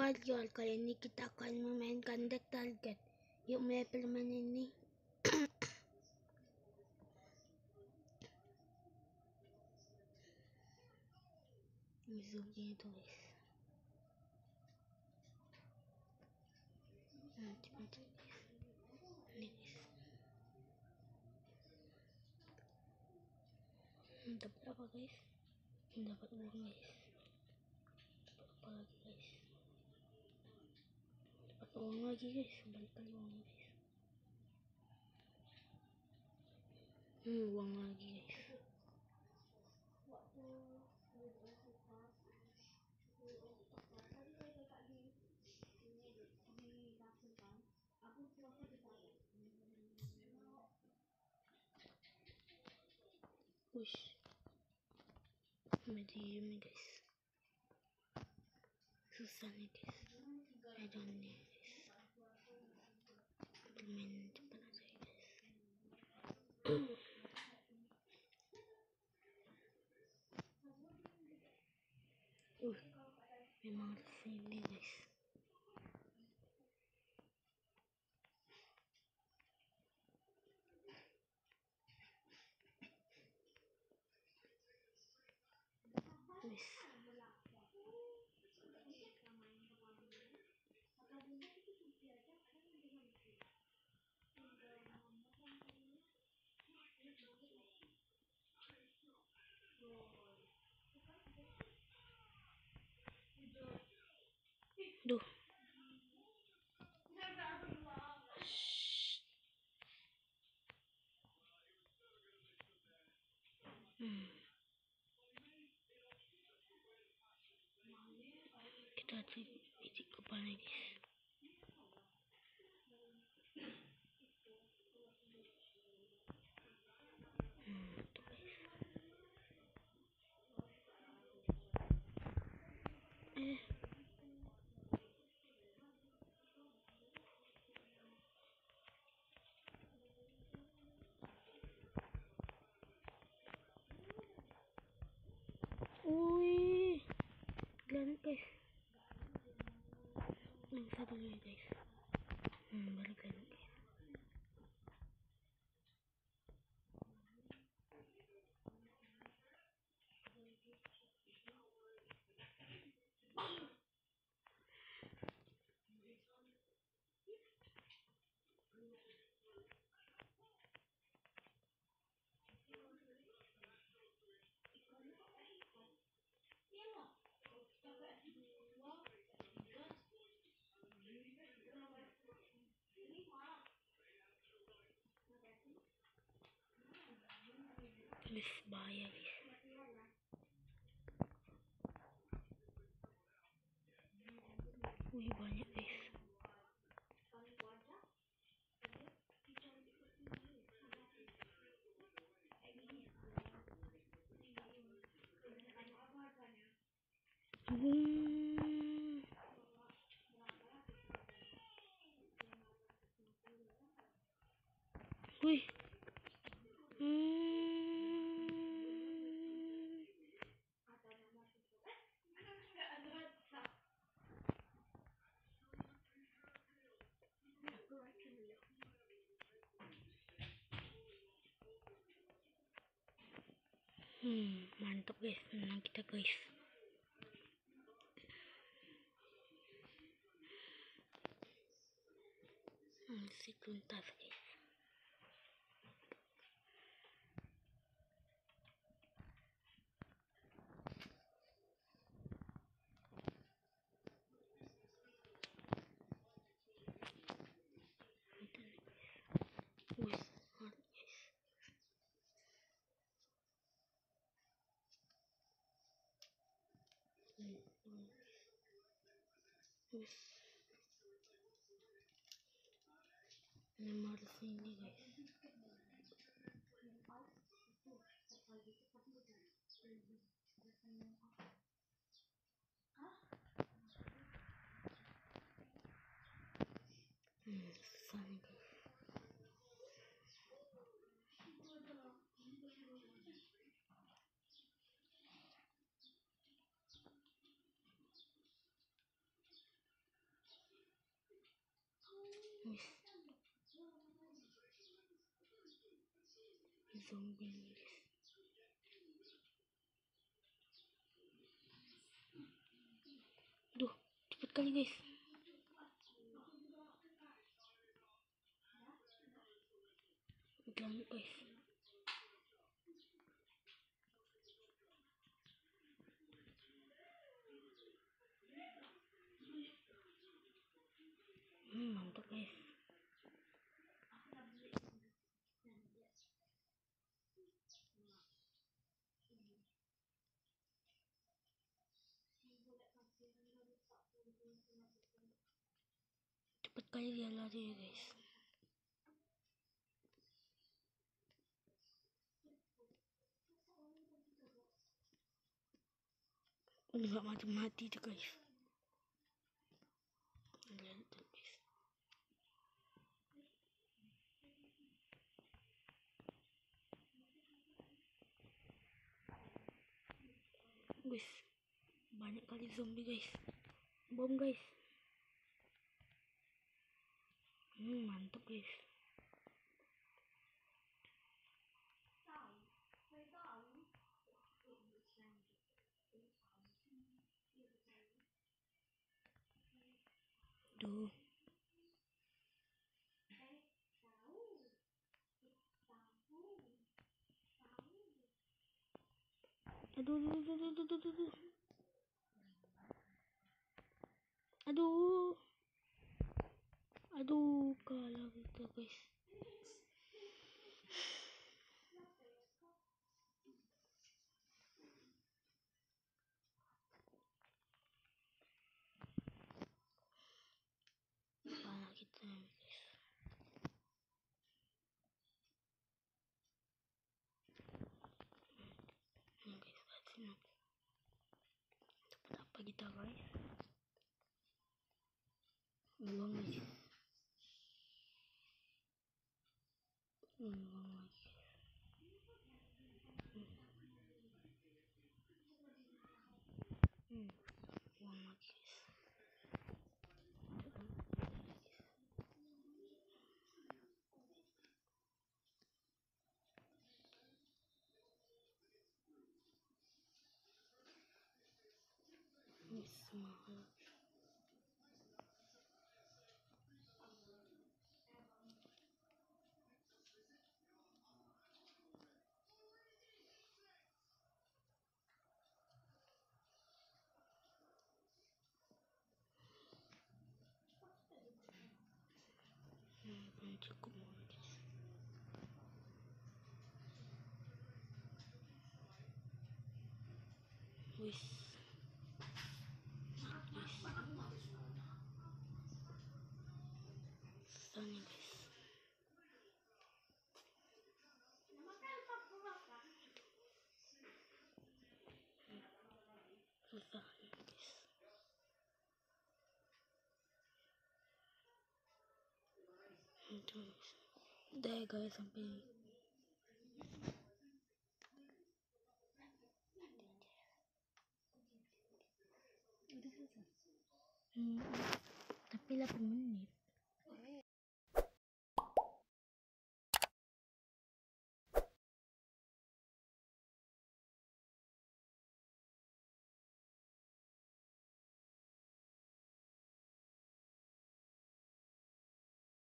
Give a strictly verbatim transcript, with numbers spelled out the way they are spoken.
casual, kali ini kita akan memainkan deck target. Yuk mulai permainan ini. Zoomnya itu guys. Nanti nanti ini guys. Dapat apa guys? Dapat uang guys. Dapat apa lagi guys? Dapat uang lagi guys. Balikan uang guys. Hmm, uang lagi guys. Wush, medium guys. Susah nih guys. Aduh nih guys. Bermain cepat aja ya guys. Uh, memang harus ini guys. Wis. Duh. Hmm. Kita cek biji kepala guys. Hmm, tuh guys. Eh. Wih, gila guys. Yang satu lagi guys. Hmm, balik lagi guys. Wis, bahaya guys. Wih, banyak guys. Hmm. Wih. Hmm. Hmm, mantap guys, menang kita guys. Hmm, si tuntas guys. Wih, hard guys. Hmm, hmm. Wih. Memang harus ini guys. Hmm, susah nih guys. Wis. Zombie guys. Duh, cepet kali guys. Ganggu guys. Hmm, mantap guys. Cepet kali dia lari ya guys. Enggak mati-mati tuh guys. Lihat tuh guys. Guys, banyak kali zombie guys. Bom guys. Hmm, mantap guys. Duh. Aduh, aduh, aduh, aduh, aduh, aduh. Aduh. Aduh, kalah kita guys. Kalah kita guys. Nah guys, berhasil. Dapat apa kita guys? Uang guys. Uang lagi. Hmm, uang lagi guys. Ini mahal. Hmm, belum cukup guys. Wis. Guys. Susah nih guys. Susah nih guys. Terus udah ya guys, sampai udah selesai. Hmm, tapi delapan menit.